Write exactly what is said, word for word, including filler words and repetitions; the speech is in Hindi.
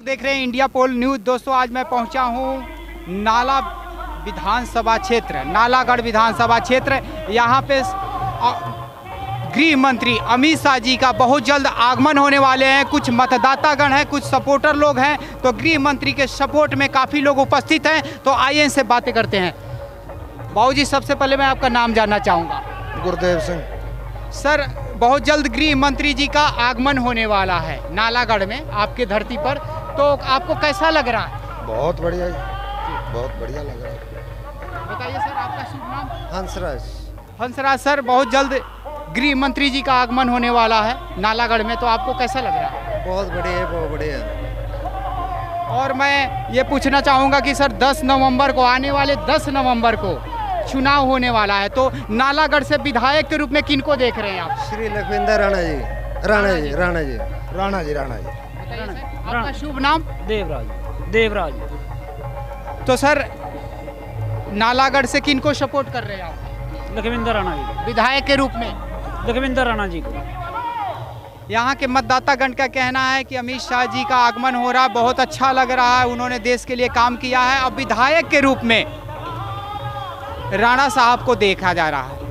देख रहे हैं इंडिया पोल न्यूज़। दोस्तों आज मैं पहुंचा हूं नाला विधानसभा क्षेत्र, नालागढ़ विधानसभा क्षेत्र। यहां पे गृह मंत्री अमित शाह जी का बहुत जल्द आगमन होने वाले हैं। कुछ मतदातागण हैं, कुछ सपोर्टर लोग हैं, तो गृह मंत्री के सपोर्ट में काफ़ी लोग उपस्थित हैं। तो आइए इनसे बातें करते हैं। बाबू जी, सबसे पहले मैं आपका नाम जानना चाहूँगा। गुरदेव सिंह। सर, बहुत जल्द गृह मंत्री जी का आगमन होने वाला है नालागढ़ में, आपके धरती पर, तो आपको कैसा लग रहा है? बहुत बढ़िया, बहुत बढ़िया लग रहा है। बताइए सर, आपका शुभ नाम? हंसराज। हंसराज सर, बहुत जल्द गृह मंत्री जी का आगमन होने वाला है नालागढ़ में, तो आपको कैसा लग रहा है? बहुत बढ़िया है, बहुत बढ़िया। और मैं ये पूछना चाहूँगा कि सर दस नवंबर को, आने वाले दस नवंबर को चुनाव होने वाला है, तो नालागढ़ से विधायक के रूप में किनको देख रहे हैं आप? श्री लखविंदर राणा जी। राणा जी राणा जी राणा जी राणा जी आपका शुभ नाम? देवराज। देवराज। तो सर नालागढ़ से किनको सपोर्ट कर रहे हैं आप लखविंदर राणा जी, विधायक के रूप में? लखविंदर राणा जी को। यहाँ के मतदातागण का कहना है कि अमित शाह जी का आगमन हो रहा है, बहुत अच्छा लग रहा है, उन्होंने देश के लिए काम किया है। अब विधायक के रूप में राणा साहब को देखा जा रहा है।